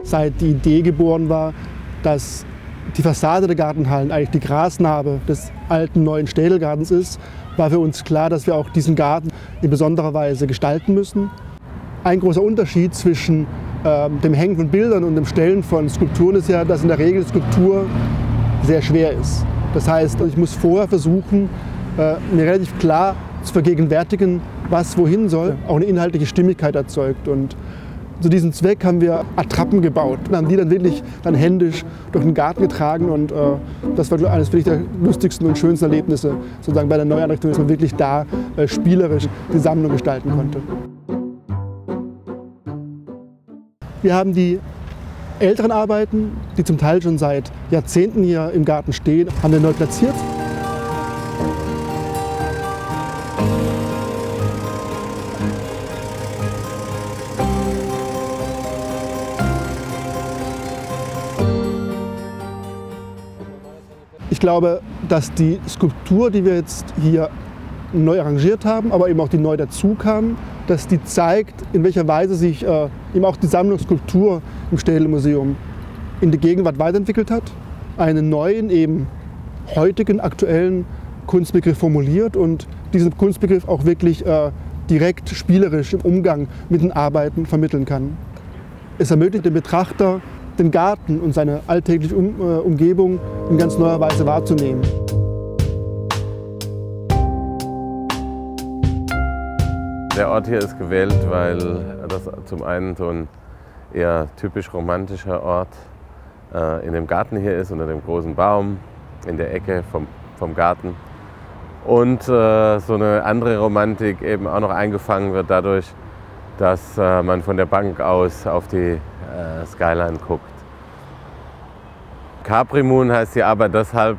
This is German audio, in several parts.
seit die Idee geboren war, dass die Fassade der Gartenhallen eigentlich die Grasnarbe des alten neuen Städelgartens ist, war für uns klar, dass wir auch diesen Garten in besonderer Weise gestalten müssen. Ein großer Unterschied zwischen dem Hängen von Bildern und dem Stellen von Skulpturen ist ja, dass in der Regel Skulptur sehr schwer ist. Das heißt, ich muss vorher versuchen, mir relativ klar zu vergegenwärtigen, was wohin soll, auch eine inhaltliche Stimmigkeit erzeugt. Und zu diesem Zweck haben wir Attrappen gebaut und haben die dann wirklich händisch durch den Garten getragen. Und das war eines der lustigsten und schönsten Erlebnisse sozusagen bei der Neueinrichtung, dass man wirklich da spielerisch die Sammlung gestalten konnte. Wir haben die älteren Arbeiten, die zum Teil schon seit Jahrzehnten hier im Garten stehen, haben wir neu platziert. Ich glaube, dass die Skulptur, die wir jetzt hier neu arrangiert haben, aber eben auch die neu dazu kamen, dass die zeigt, in welcher Weise sich eben auch die Sammlung Skulptur im Städelmuseum in der Gegenwart weiterentwickelt hat, einen neuen, eben heutigen, aktuellen Kunstbegriff formuliert und diesen Kunstbegriff auch wirklich direkt spielerisch im Umgang mit den Arbeiten vermitteln kann. Es ermöglicht dem Betrachter, den Garten und seine alltägliche Umgebung in ganz neuer Weise wahrzunehmen. Der Ort hier ist gewählt, weil das zum einen so ein eher typisch romantischer Ort in dem Garten hier ist, unter dem großen Baum in der Ecke vom Garten. Und so eine andere Romantik eben auch noch eingefangen wird dadurch, dass man von der Bank aus auf die Skyline guckt. Capri Moon heißt die Arbeit deshalb,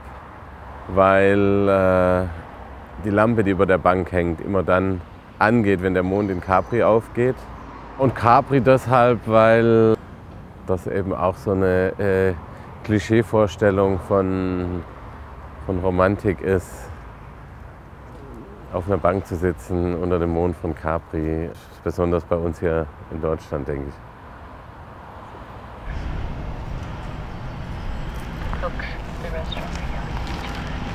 weil die Lampe, die über der Bank hängt, immer dann angeht, wenn der Mond in Capri aufgeht. Und Capri deshalb, weil das eben auch so eine Klischeevorstellung von Romantik ist, auf einer Bank zu sitzen unter dem Mond von Capri, besonders bei uns hier in Deutschland, denke ich. Cooks, the restaurant are yelling at each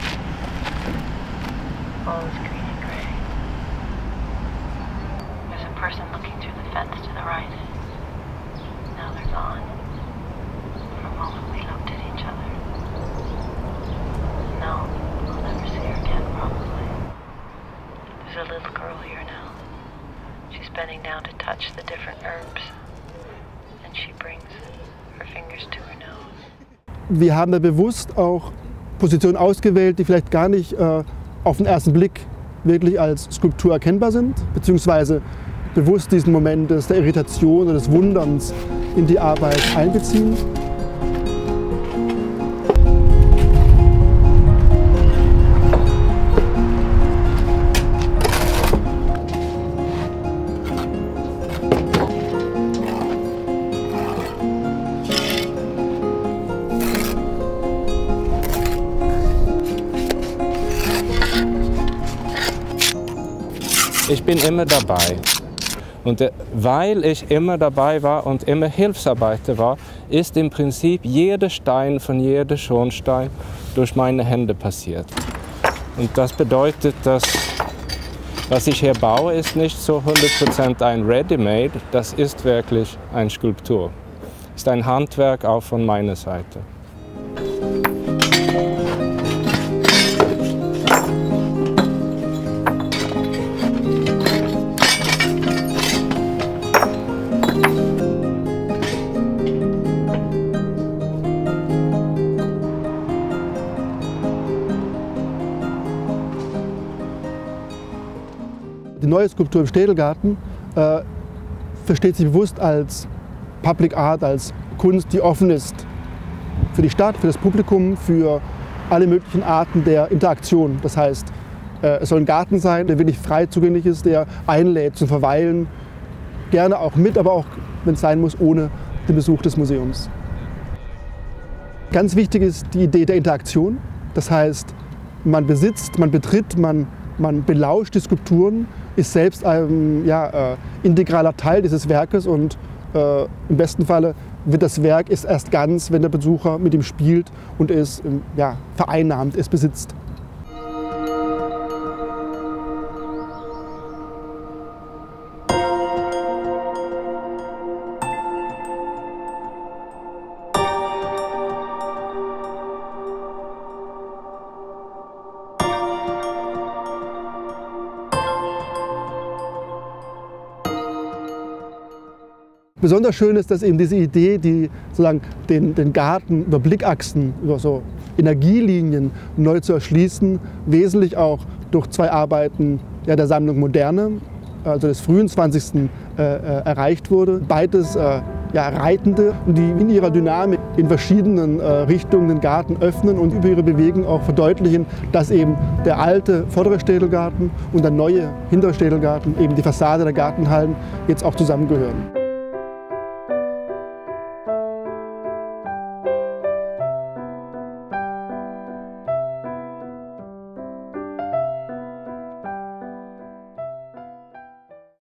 other. All is green and gray. There's a person looking through the fence to the right. Now they're gone. For a moment we looked at each other. No, I'll never see her again, probably. There's a little girl here now. She's bending down to touch the different herbs. And she brings her fingers to her nose. Wir haben da bewusst auch Positionen ausgewählt, die vielleicht gar nicht auf den ersten Blick wirklich als Skulptur erkennbar sind, beziehungsweise bewusst diesen Moment der Irritation oder des Wunderns in die Arbeit einbeziehen. Ich bin immer dabei. Und weil ich immer dabei war und immer Hilfsarbeiter war, ist im Prinzip jeder Stein von jeder Schornstein durch meine Hände passiert. Und das bedeutet, dass was ich hier baue, ist nicht so 100% ein Ready-Made, das ist wirklich eine Skulptur. Ist ein Handwerk auch von meiner Seite. Die neue Skulptur im Städelgarten versteht sich bewusst als Public Art, als Kunst, die offen ist für die Stadt, für das Publikum, für alle möglichen Arten der Interaktion. Das heißt, es soll ein Garten sein, der wirklich frei zugänglich ist, der einlädt zum Verweilen, gerne auch mit, aber auch, wenn es sein muss, ohne den Besuch des Museums. Ganz wichtig ist die Idee der Interaktion. Das heißt, man besitzt, man betritt, man belauscht die Skulpturen, ist selbst ein integraler Teil dieses Werkes und im besten Falle wird das Werk erst ganz, wenn der Besucher mit ihm spielt und es vereinnahmt, es besitzt. Besonders schön ist, dass eben diese Idee, die sozusagen den Garten über Blickachsen, über so Energielinien neu zu erschließen, wesentlich auch durch zwei Arbeiten der Sammlung Moderne, also des frühen 20. Erreicht wurde. Beides Reitende, die in ihrer Dynamik in verschiedenen Richtungen den Garten öffnen und über ihre Bewegung auch verdeutlichen, dass eben der alte vordere Städelgarten und der neue hintere Städelgarten, eben die Fassade der Gartenhallen, jetzt auch zusammengehören.